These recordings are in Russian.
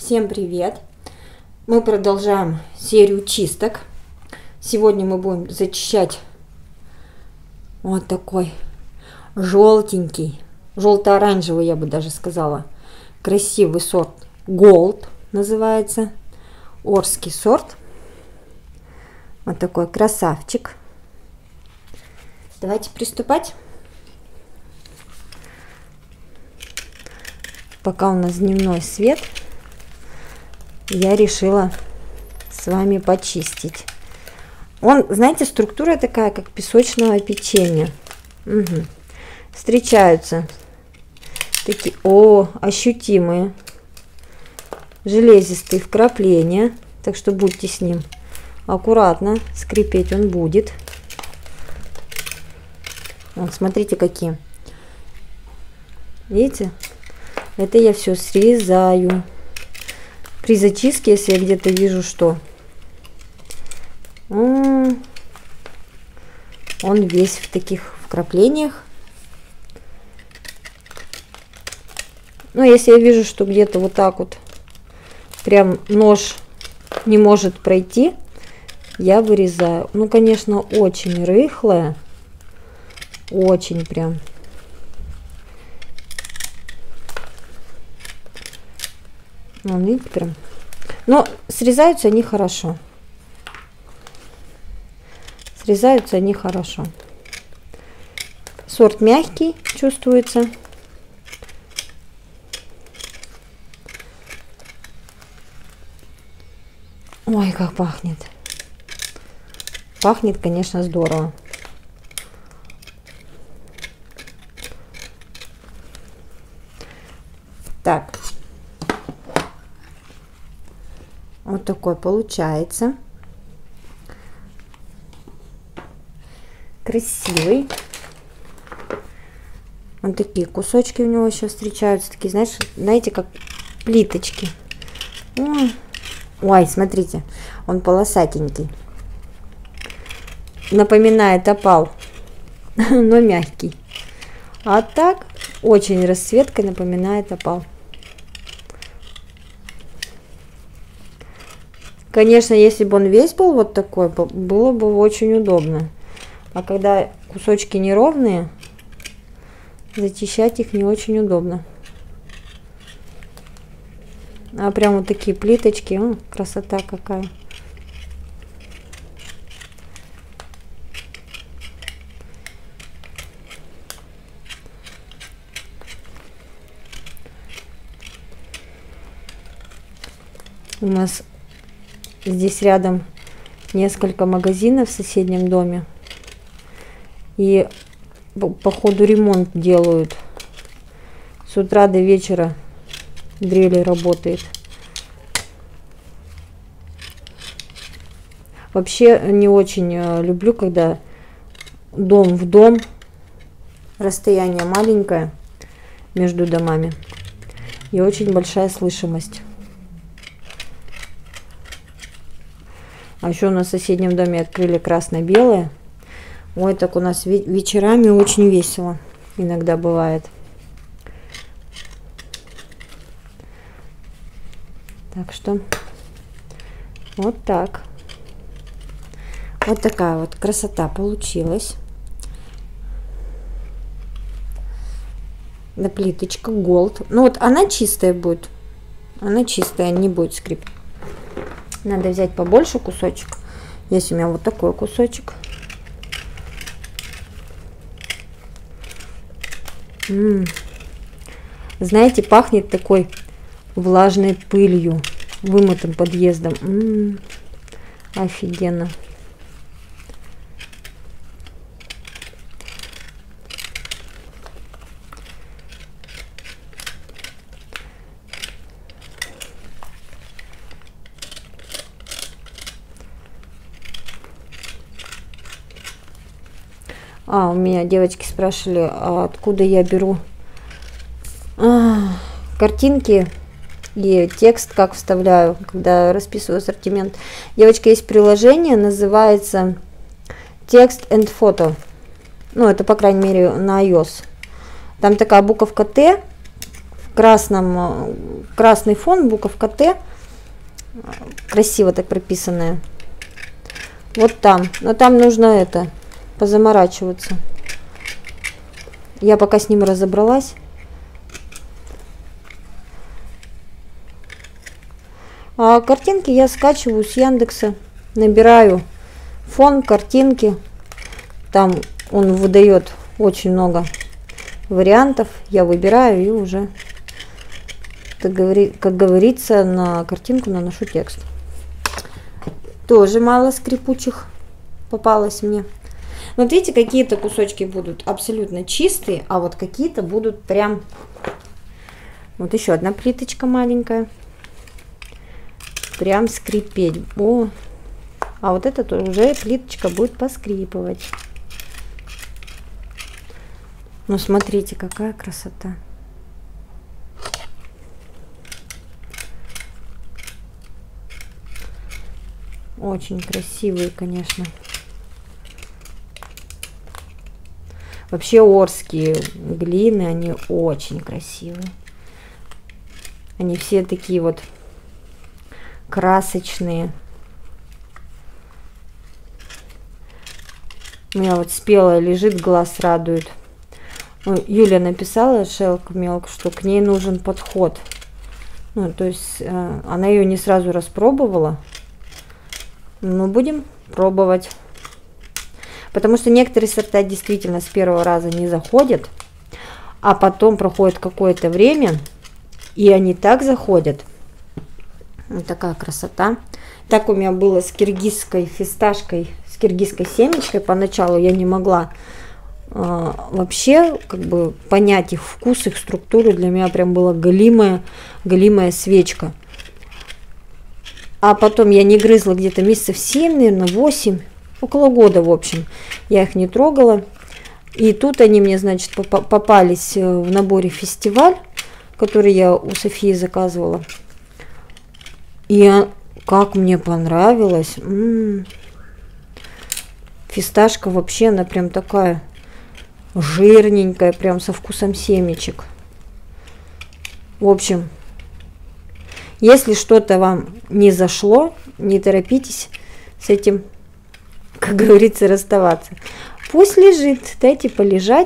Всем привет! Мы продолжаем серию чисток. Сегодня мы будем зачищать вот такой желтенький, желто-оранжевый, я бы даже сказала, красивый сорт Gold называется. Орский сорт. Вот такой красавчик. Давайте приступать. Пока у нас дневной свет, я решила с вами почистить. Он, знаете, структура такая, как песочного печенья. Угу. Встречаются такие, ощутимые, железистые вкрапления. Так что будьте с ним аккуратно, скрипеть он будет. Вот, смотрите, какие. Видите? Это я все срезаю. При зачистке, если я где-то вижу, что он весь в таких вкраплениях. Но если я вижу, что где-то вот так вот прям нож не может пройти, я вырезаю. Ну, конечно, очень рыхлая, очень прям. Вон, видите, прям. Но срезаются они хорошо. Срезаются они хорошо. Сорт мягкий, чувствуется. Ой, как пахнет. Пахнет, конечно, здорово. Так. Вот такой получается. Красивый. Вот такие кусочки у него еще встречаются. Такие, знаете, как плиточки. Ой, смотрите, он полосатенький. Напоминает опал, но мягкий. А так, очень расцветка напоминает опал. Конечно, если бы он весь был вот такой, было бы очень удобно. А когда кусочки неровные, зачищать их не очень удобно. А прям вот такие плиточки, красота какая. У нас здесь рядом несколько магазинов в соседнем доме. И по ходу ремонт делают. С утра до вечера дрель работает. Вообще не очень люблю, когда дом в дом, расстояние маленькое между домами и очень большая слышимость. А еще у нас в соседнем доме открыли красно-белое. Ой, так у нас вечерами очень весело иногда бывает. Так что вот так. Вот такая вот красота получилась. Да, плиточка Gold. Ну вот она чистая будет. Она чистая, не будет скрипеть. Надо взять побольше кусочек. Есть у меня вот такой кусочек. Знаете, пахнет такой влажной пылью, вымытым подъездом. Офигенно. У меня девочки спрашивали, откуда я беру картинки и текст, как вставляю, когда расписываю ассортимент. Девочка, есть приложение, называется Text and Photo. Ну, это, по крайней мере, на iOS. Там такая буковка Т красный фон, буковка Т, красиво так прописанная. Вот там, но там нужно это, позаморачиваться. Я пока с ним разобралась. А картинки я скачиваю с Яндекса, набираю фон, картинки, там он выдает очень много вариантов, я выбираю и уже, как говорится, на картинку наношу текст. Тоже мало скрипучих попалось мне. Вот видите, какие-то кусочки будут абсолютно чистые, а вот какие-то будут прям... Вот еще одна плиточка маленькая. Прям скрипеть. О, а вот эта уже плиточка будет поскрипывать. Ну, смотрите, какая красота. Очень красивые, конечно. Вообще орские глины, они очень красивые. Они все такие вот красочные. У меня вот спелая лежит, глаз радует. Юля написала, Шелк Мелк, что к ней нужен подход. Ну, то есть она ее не сразу распробовала. Но будем пробовать. Потому что некоторые сорта действительно с первого раза не заходят, а потом проходит какое-то время, и они так заходят. Вот такая красота. Так у меня было с киргизской фисташкой, с киргизской семечкой. Поначалу я не могла вообще как бы понять их вкус, их структуру. Для меня прям была галимая свечка. А потом я не грызла где-то месяцев 7, наверное, 8, около года, в общем. Я их не трогала. И тут они мне, значит, попались в наборе фестиваль, который я у Софии заказывала. И как мне понравилось. Фисташка вообще, она прям такая жирненькая, прям со вкусом семечек. В общем, если что-то вам не зашло, не торопитесь с этим, как говорится, расставаться. Пусть лежит, дайте полежать.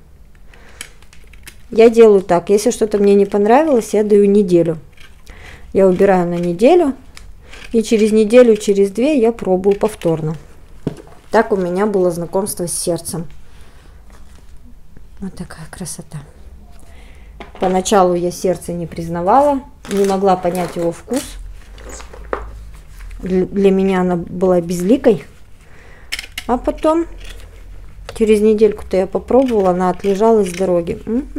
Я делаю так, если что-то мне не понравилось, я даю неделю. Я убираю на неделю, и через неделю, через 2 я пробую повторно. Так у меня было знакомство с сердцем. Вот такая красота. Поначалу я сердце не признавала, не могла понять его вкус. Для меня она была безликой. А потом, через недельку-то я попробовала, она отлежалась с дороги.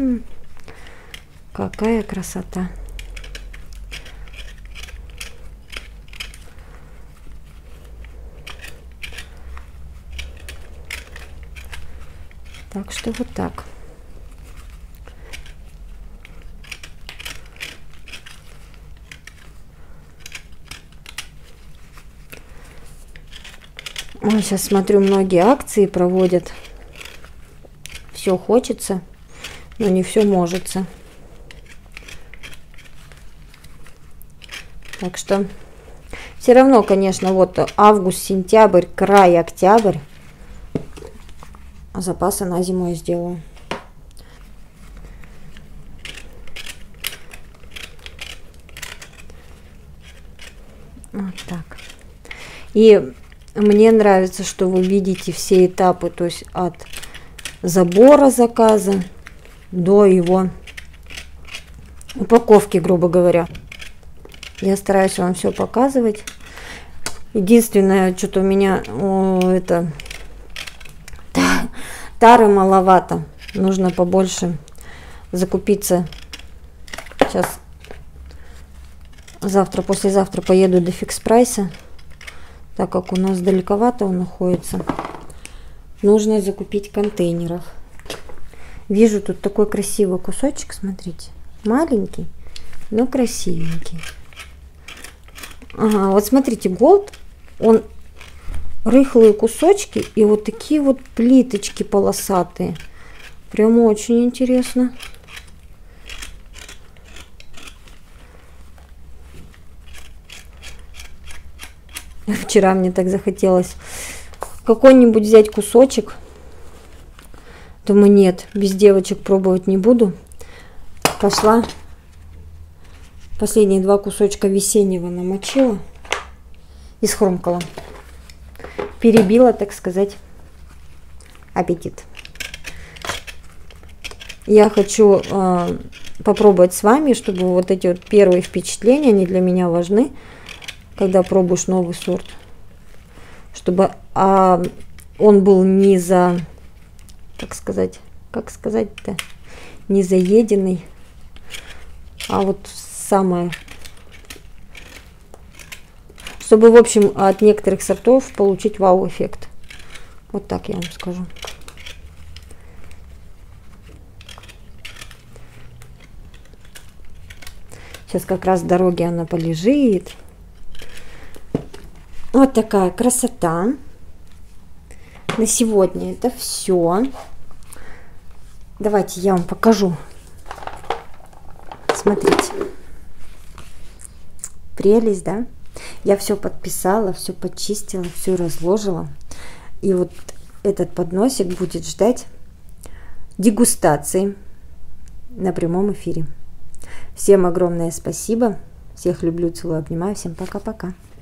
Какая красота. Так что вот так. Ой, сейчас смотрю, многие акции проводят. Все хочется, но не все можется. Так что все равно, конечно, вот август, сентябрь, край, октябрь. Запасы на зиму я сделаю. Вот так. И мне нравится, что вы видите все этапы, то есть от забора заказа до его упаковки, грубо говоря. Я стараюсь вам все показывать. Единственное, что-то у меня это тары маловато. Нужно побольше закупиться. Сейчас завтра, послезавтра поеду до Фикс Прайса. Так как у нас далековато он находится, нужно закупить контейнеров. Вижу тут такой красивый кусочек, смотрите, маленький, но красивенький. Ага, вот смотрите, голд, он рыхлые кусочки и вот такие вот плиточки полосатые. Прям очень интересно. Вчера мне так захотелось какой-нибудь взять кусочек. Думаю, нет, без девочек пробовать не буду. Пошла. Последние 2 кусочка весеннего намочила и схрумкала. Перебила, так сказать, аппетит. Я хочу попробовать с вами, чтобы вот эти вот первые впечатления, они для меня важны, когда пробуешь новый сорт. Чтобы он был не за, как сказать-то, не заеденный, а вот самое, чтобы, в общем, от некоторых сортов получить вау-эффект. Вот так я вам скажу. Сейчас как раз в дороге она полежит. Вот такая красота. На сегодня это все. Давайте я вам покажу. Смотрите. Прелесть, да? Я все подписала, все почистила, все разложила. И вот этот подносик будет ждать дегустации на прямом эфире. Всем огромное спасибо. Всех люблю, целую, обнимаю. Всем пока-пока.